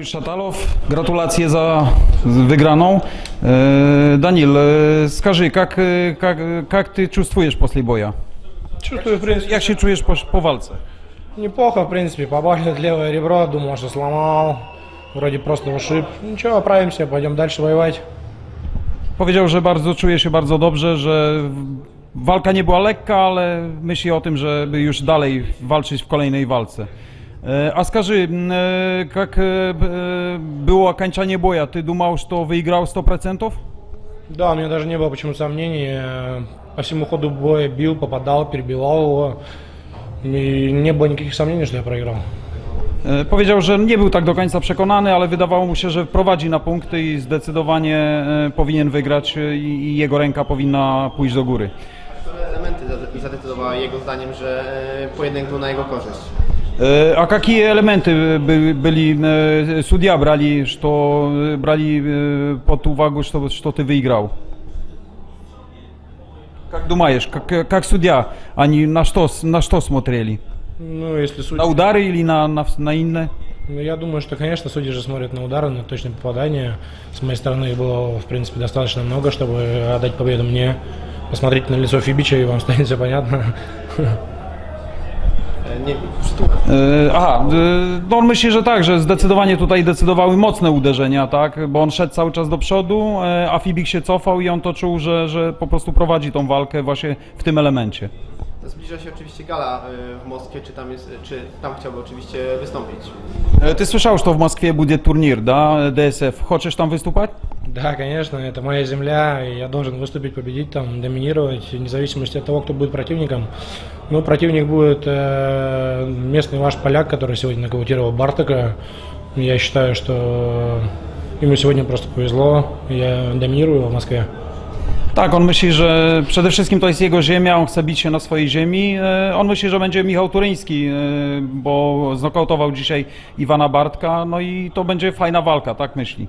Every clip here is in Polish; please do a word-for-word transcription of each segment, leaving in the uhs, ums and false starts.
Danil Шаталов, gratulacje za wygraną. Данил, скажи, как, как, как ты чувствуешь после боя? Чувствую, в принципе, Jak się czujesz po, po walce? неплохо, в принципе, побаливает левое ребро, думал, что сломал, вроде просто ушиб. Ничего, оправимся, пойдем дальше воевать. Powiedział, że bardzo czuje się bardzo dobrze, że walka nie była lekka, ale myśli o tym, żeby już dalej walczyć w kolejnej walce. А скажи, как было окончание боя? Ты думал, что выиграл сто процентов? Да, у меня даже не было почему-то сомнений. По всему ходу боя бил, попадал, перебивал его. И не было никаких сомнений, что я проиграл. Powiedział, że nie był tak do końca przekonany, ale wydawało mu się, że prowadzi na punkty i zdecydowanie powinien wygrać i jego ręka powinna pójść do góry. Które elementy zadecydowały jego zdaniem, że pojedynek był na jego korzyść? А какие элементы были, судья брали, что брали под увагу, что, что ты выиграл? Как думаешь, как, как судья, они на что, на что смотрели? Ну, если судьи... На удары или на, на, на иное? Ну, я думаю, что, конечно, судьи же смотрят на удары, на точное попадание. С моей стороны их было, в принципе, достаточно много, чтобы отдать победу мне. Посмотрите на лицо Фибича, и вам станет все понятно. Nie, Aha, no on myśli, że tak, że zdecydowanie tutaj decydowały mocne uderzenia, tak, bo on szedł cały czas do przodu, a Fibik się cofał i on to czuł, że, że po prostu prowadzi tą walkę właśnie w tym elemencie. Zbliża się oczywiście gala w Moskwie, czy tam, jest, czy tam chciałby oczywiście wystąpić? Ты слышал, что в Москве будет турнир, да, ди эс эф? Хочешь там выступать? Да, конечно, это моя земля, и я должен выступить, победить там, доминировать, вне зависимости от того, кто будет противником. Ну, противник будет э, местный ваш поляк, который сегодня нокаутировал Бартака. Я считаю, что ему сегодня просто повезло, я доминирую в Москве. Tak, on myśli, że przede wszystkim to jest jego ziemia, on chce bić się na swojej ziemi. On myśli, że będzie Michał Turyński, bo znokautował dzisiaj Iwana Bartka, no i to będzie fajna walka, tak myśli.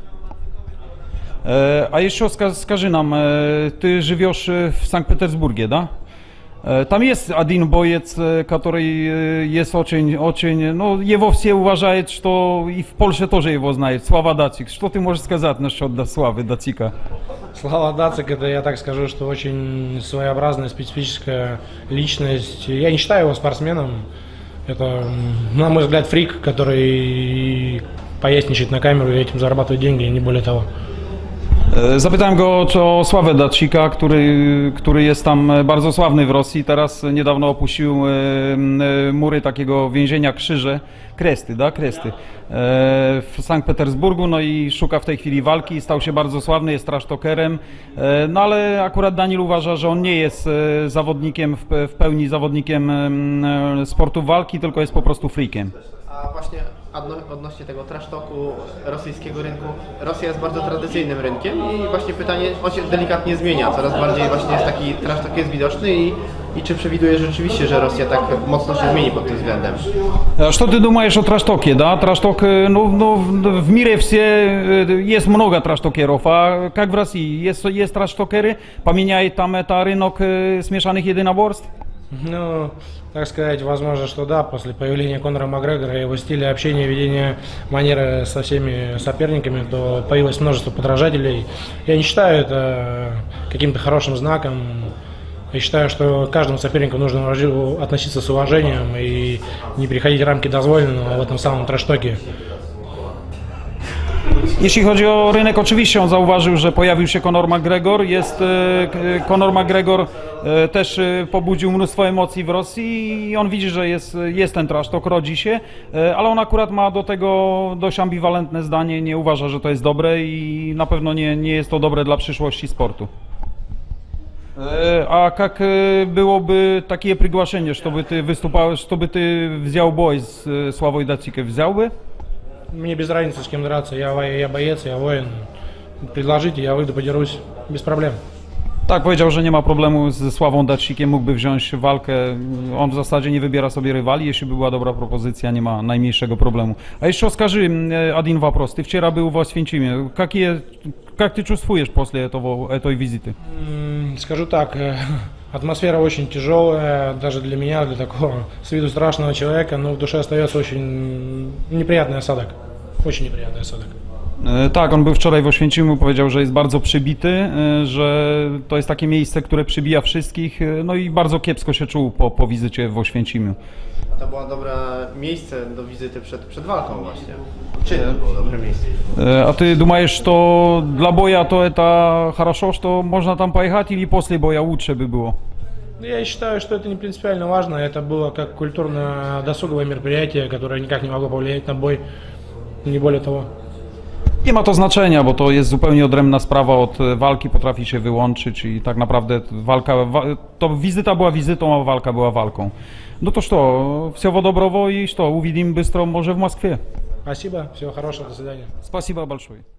A jeszcze скажи нам, ты живешь в Санкт-Петербурге, да? Там есть один боец, который есть очень, очень, ну, его все уважают, что и в Польше тоже его знают, Слава Дацик. Что ты можешь сказать насчет Славы Дацика? Слава Дацик, это я так скажу, что очень своеобразная, специфическая личность. Я не считаю его спортсменом. Это, на мой взгляд, фрик, который поясничает на камеру и этим зарабатывает деньги, и не более того. Zapytałem go o Sławę Dacika, który, który jest tam bardzo sławny w Rosji. Teraz niedawno opuścił mury takiego więzienia Krzyże, Kresty, da? Kresty, w Sankt Petersburgu, no i szuka w tej chwili walki. Stał się bardzo sławny, jest trashtalkerem, no ale akurat Danil uważa, że on nie jest zawodnikiem, w pełni zawodnikiem sportu walki, tylko jest po prostu freakiem. A właśnie odnośnie tego trash talku rosyjskiego rynku, Rosja jest bardzo tradycyjnym rynkiem i właśnie pytanie, on się delikatnie zmienia, coraz bardziej właśnie jest taki trash talk jest widoczny i, i czy przewidujesz rzeczywiście, że Rosja tak mocno się zmieni pod tym względem? Что ты думаешь о траштоке, да? Трашток, ну, ну, в мире все, есть много траштокеров, а как в России? Есть, есть траштокеры, поменяет там это рынок смешанных единоборств? Ну, так сказать, возможно, что да, после появления Конора Макгрегора и его стиля общения, ведения манеры со всеми соперниками, то появилось множество подражателей. Я не считаю это каким-то хорошим знаком. Я считаю, что к каждому сопернику нужно относиться с уважением и не переходить рамки дозволенного в этом самом трэш-токе. Jeśli chodzi o rynek, oczywiście on zauważył, że pojawił się Conor McGregor. Jest, Conor McGregor też pobudził mnóstwo emocji w Rosji i on widzi, że jest, jest ten trash talk, rodzi się, ale on akurat ma do tego dość ambiwalentne zdanie, nie uważa, że to jest dobre i na pewno nie, nie jest to dobre dla przyszłości sportu. A jak byłoby takie приглашение, чтобы ты выступал, чтобы ты взял бой с Славой Дациком, взял бы? Мне без разницы, с кем драться. Я, я боец, я воин. Предложите, я выйду, подерусь. Без проблем. Tak, powiedział, że nie ma problemu ze Sławą Dacikiem, mógłby wziąć walkę. On w zasadzie nie wybiera sobie rywali, jeśli by była dobra propozycja, nie ma najmniejszego problemu. A jeszcze скажи один вопрос. Ты вчера был в Освенциме. Какие, как ты чувствуешь после этого, этой визиты? Скажу так, атмосфера очень тяжелая, даже для меня, для такого с виду страшного человека, но в душе остается очень неприятный осадок. Очень неприятный осадок. E, Tak, on był wczoraj w Oświęcimiu, powiedział, że jest bardzo przybity, e, że to jest takie miejsce, które przybija wszystkich, e, no i bardzo kiepsko się czuł po, po wizycie w Oświęcimiu. To było dobre miejsce do wizyty przed, przed walką właśnie. Czy to było dobre miejsce? E, A ty думаешь, что для боя то это хорошо, что можно там поехать, или после боя лучше бы было? Я считаю, что это не принципиально важно. Это было как культурно-досуговое мероприятие, которое никак не могло повлиять на бой, не более того. Nie ma to znaczenia, bo to jest zupełnie odrębna sprawa od walki, potrafi się wyłączyć i tak naprawdę walka, wa, to wizyta była wizytą, a walka była walką. No to что, всего доброго и что, увидим быстро, może w Москве. Спасибо, всего хорошего, до свидания. Спасибо большое.